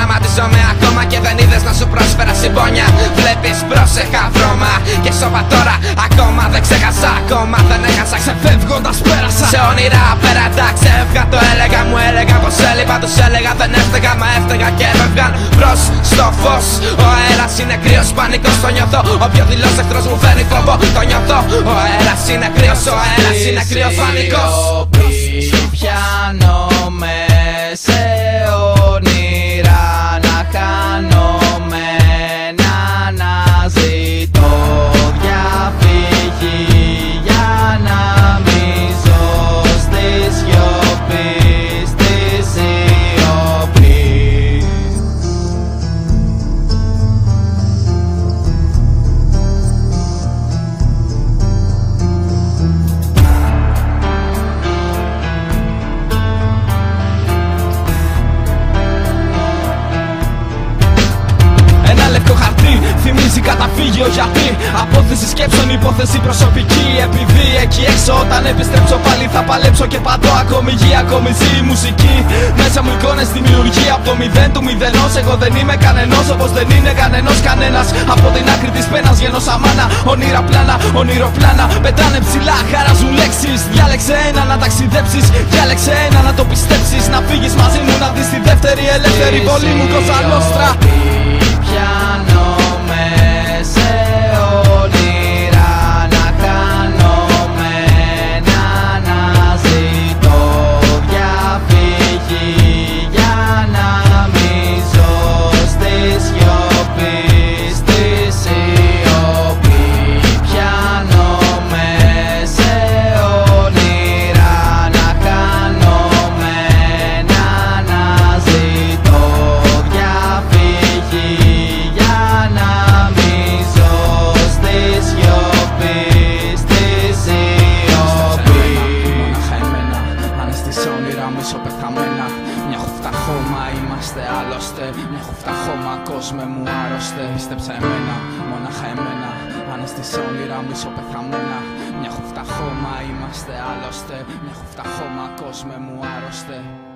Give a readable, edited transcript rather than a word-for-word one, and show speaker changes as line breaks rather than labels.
Οραματίζομαι ακόμα και δεν είδες να σου πρόσφερα συμπόνια. Βλέπεις πρόσεχα βρώμα και σώπα τώρα. Ακόμα δεν ξέχασα, ακόμα δεν έχασα. Ξεφεύγοντας πέρασα σε όνειρα απέραντα. Ξέφυγα, το έλεγα, μου έλεγα πως έλειπα. Τους έλεγα δεν έφταιγα, μα έφταιγα και έφευγαν προς στο φως. Ο αέρας είναι κρύος, πανικός το νιώθω. Όποιο δηλός εχθρός μου φέρνει φόβο, το νιώθω. Ο αέρας είναι κρύος, ο αέρας είναι κρύος, πανικός.
Πιάνομαι σε όνειρα να χάνομαι, να αναζητώ διαφύγη για να μη ζω στη σιωπή, στη σιωπή. Θυμίζει καταφύγιο γιατί απόθεση σκέψεων, υπόθεση προσωπική. Επειδή εκεί έξω όταν επιστρέψω πάλι θα παλέψω και πατώ ακόμη γη, ακόμη ζει η μουσική. Μέσα μου εικόνες δημιουργεί από το μηδέν του μηδενός. Εγώ δεν είμαι κανενός όπως δεν είναι κανενός κανένας. Από την άκρη της πένας βγαίνω σαν μάνα. Όνειρα πλάνα, ονειροπλάνα πετάνε ψηλά, χαράζουν λέξεις. Διάλεξε ένα να ταξιδέψεις, διάλεξε ένα να το πιστέψεις. Να φύγεις μαζί μου να δεις τη δεύτερη ελεύθερη πόλη μου, Κόζα Νόστρα. Πιάνομαι σε όνειρα να χάνομαι, να αναζητώ διαφύγη για να μη ζω στη σιωπή, στη σιωπή. Πιάνομαι σε όνειρα να χάνομαι, να αναζητώ διαφύγη για να μη ζω στη σιωπή, στη σιωπή. Μονάχα εμένα, αν στις όνειρα μου ισοπεθαμένα. Μια χούφτα χώμα είμαστε άλλωστε, μια χούφτα χώμα κόσμε μου άρρωστε. Πίστεψε εμένα, μονάχα εμένα, αν στις όνειρα μου ισοπεθαμένα. Μια χούφτα χώμα είμαστε άλλωστε, μια χούφτα χώμα κόσμε μου άρρωστε.